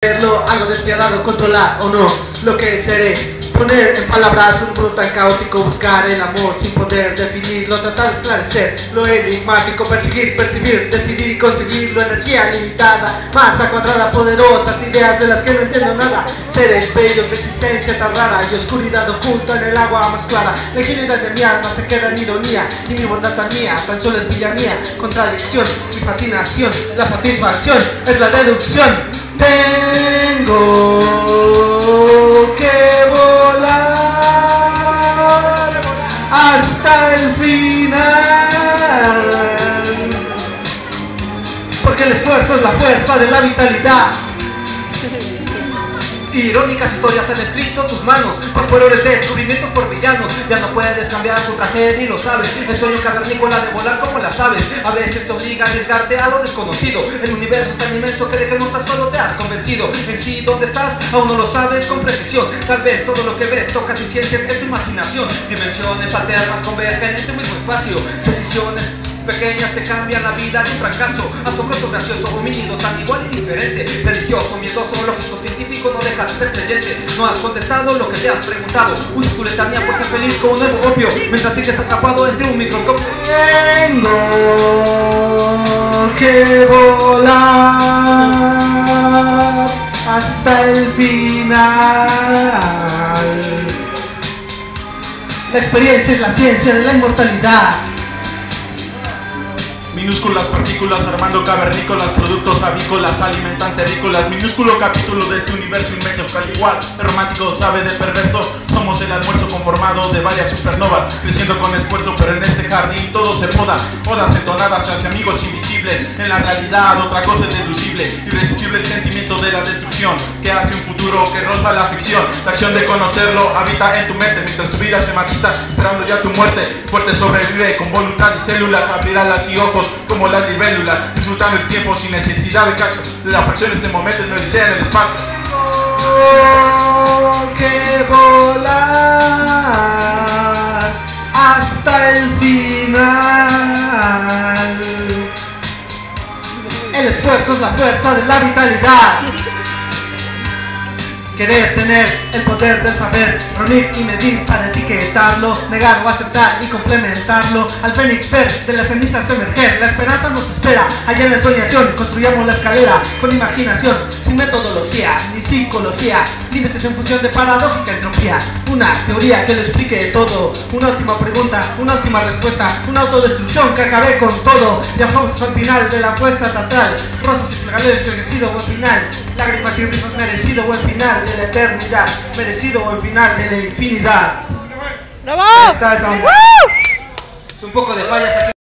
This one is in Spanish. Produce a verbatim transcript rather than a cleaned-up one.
Algo despiadado, controlar o no lo que seré. Poner en palabras un mundo tan caótico, buscar el amor sin poder definirlo, tratar de esclarecer lo enigmático, perseguir, percibir, decidir y conseguirlo. Energía limitada, masa cuadrada, poderosas ideas de las que no entiendo nada. Seres bellos de existencia tan rara y oscuridad oculta en el agua más clara. La ingenuidad de mi alma se queda en ironía y mi bondad tan mía, tan solo es villanía, contradicción y fascinación. La satisfacción es la deducción. Tengo que volar hasta el final, porque el esfuerzo es la fuerza de la vitalidad. Irónicas historias han escrito tus manos, pues por errores de descubrimientos por villanos. Ya no puedes cambiar tu tragedia y lo sabes. El sueño cavernícola de volar como las aves. A veces te obliga a arriesgarte a lo desconocido. El universo es tan inmenso que de que no estás solo te has convencido. En sí, ¿dónde estás? Aún no lo sabes con precisión. Tal vez todo lo que ves, tocas y sientes es tu imaginación. Dimensiones alternas convergen en tu mismo espacio. Decisiones pequeñas te cambian la vida de un fracaso. Asombroso, gracioso, homínido, tan igual y diferente. Religioso, miedoso, lógico, científico, no dejas de ser creyente. No has contestado lo que te has preguntado. Usa tu letanía por ser feliz con un nuevo opio, mientras sigues atrapado entre un microscopio. Tengo que volar hasta el final. La experiencia es la ciencia de la inmortalidad. Minúsculas partículas armando cavernícolas, productos avícolas alimentan terrícolas. Minúsculo capítulo de este universo inmenso, al igual de romántico sabe de perverso. Somos el almuerzo conformado de varias supernovas, creciendo con esfuerzo, pero en este jardín todo se poda. Odas entonadas hacia amigos invisibles. En la realidad otra cosa es deducible. Irresistible el sentimiento de la destrucción, que hace un futuro que roza la ficción. La acción de conocerlo habita en tu mente, mientras tu vida se marchita esperando ya tu muerte. Fuerte sobrevive con voluntad y células, abrirá las y ojos como las libélulas, disfrutando el tiempo sin necesidad de cacho de las fracciones de momentos no odisea en el espacio. Tengo que volar hasta el final. El esfuerzo es la fuerza de la vitalidad. Querer tener el poder del saber, reunir y medir para etiquetarlo, negar o aceptar y complementarlo. Al fénix ver de las cenizas emerger, la esperanza nos espera. Allá en la soñación construyamos la escalera con imaginación, sin metodología ni psicología, límites en función de paradójica entropía. Una teoría que lo explique todo, una última pregunta, una última respuesta, una autodestrucción que acabe con todo. Ya vamos al final de la apuesta teatral, rosas y flagales de merecido buen final, lágrimas y risas merecido buen final de la eternidad, merecido buen final de la infinidad. ¡Bravo! Esta es, un, es un poco de fallas aquí.